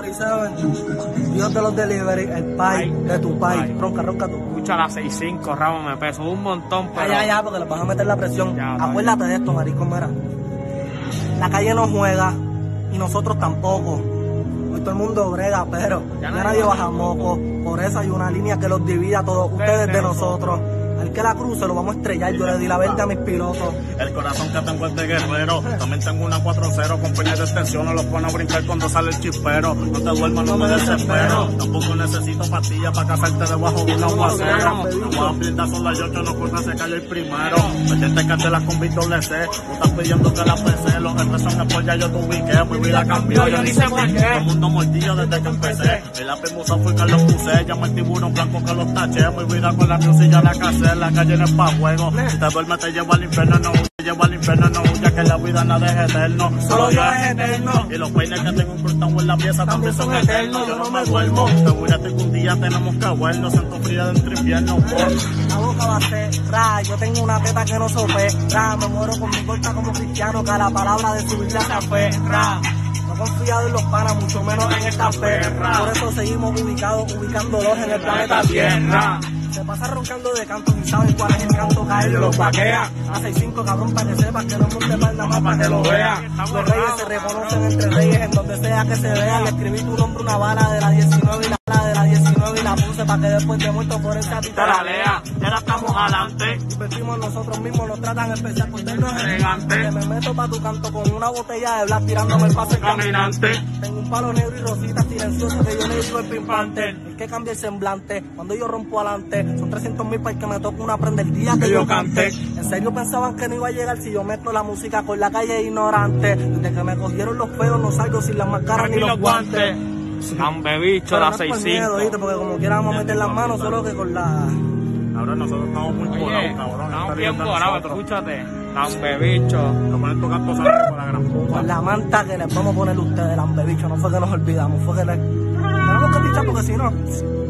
47, Dios de los delivery, el pai de tu pai. Ronca tú. Escucha la 6'5", Ramos, me pesó un montón, pero... Ya, porque le vas a meter la presión. Ya, acuérdate de esto, maricón, mira. La calle no juega y nosotros tampoco. Hoy todo el mundo brega, pero ya nadie baja moco. Por eso hay una línea que los divide a todos ustedes de nosotros. Al que la cruce lo vamos a estrellar, yo le di la verde a mis pilotos. El corazón que tengo es de guerrero, también tengo una 4-0, compañía de extensión, no los pone a brincar cuando sale el chispero. No te duermas, no me desespero, tampoco necesito pastillas para casarte debajo de un aguacero. No voy a brindar son las 8, no cortas se cae el primero. Meterte cartelas con Víctor LC, tú estás pidiendo que la PC, los jefes son por ya yo te ubiqué, mi vida cambió, yo ni sé por qué. Todo el mundo mordido desde que empecé, el lápiz musa fue que los puse, llama el tiburón blanco que los taché, mi vida con la musilla la casé. La calle no es pa' juego, si te duermes te llevo al infierno, no huya, te llevo al infierno, no huya, que la vida nada es eterno, solo Dios es eterno, y los peines que tengo incrustados en la pieza también son eternos, yo no me duermo, segúrate que un día tenemos que vernos, siento fría dentro invierno, la boca va a cerrar, yo tengo una teta que no sopera, me muero con mi corta como cristiano, que a la palabra de subir la aferra. No confiado en los panas, mucho menos en esta perra. Por eso seguimos ubicándolos en el planeta Tierra. Se pasa roncando de canto y saben cuál es el canto que a ellos los vaquea. A 6'5", cabrón, para que sepas que no monte mal nada más para que lo vea. Los reyes se reconocen entre reyes en donde sea que se vea. Le escribí tu nombre una bala de la 19 y la bala de la 19 y la puse para que después de muerto por esa ti te la lea. Y ahora estamos adelante. Invertimos nosotros mismos, nos tratan especial por vernos elegantes. Que me meto pa' tu canto con una botella de Black tirándome el pase caminante. Tengo un palo negro y rosita silencioso que yo le digo el pimpante. El que cambia el semblante cuando yo rompo adelante. Son 300,000 para el que me toque una prenda el día que yo cante. ¿En serio pensaban que no iba a llegar si yo mezclo la música con la calle ignorante? Desde que me cogieron los feos no salgo sin las máscaras ni los guantes. Lambe bicho, la 6'5". Porque como quiera vamos a meter las manos, solo que con la... Ahora nosotros estamos muy volados, cabrón. Estamos bien volados, escúchate. Lambe bicho. Lo ponen tocando sangre por la gran puta. Con la manta que les vamos a poner ustedes, lambe bicho. No fue que nos olvidamos, fue que tenemos que pichar porque si no...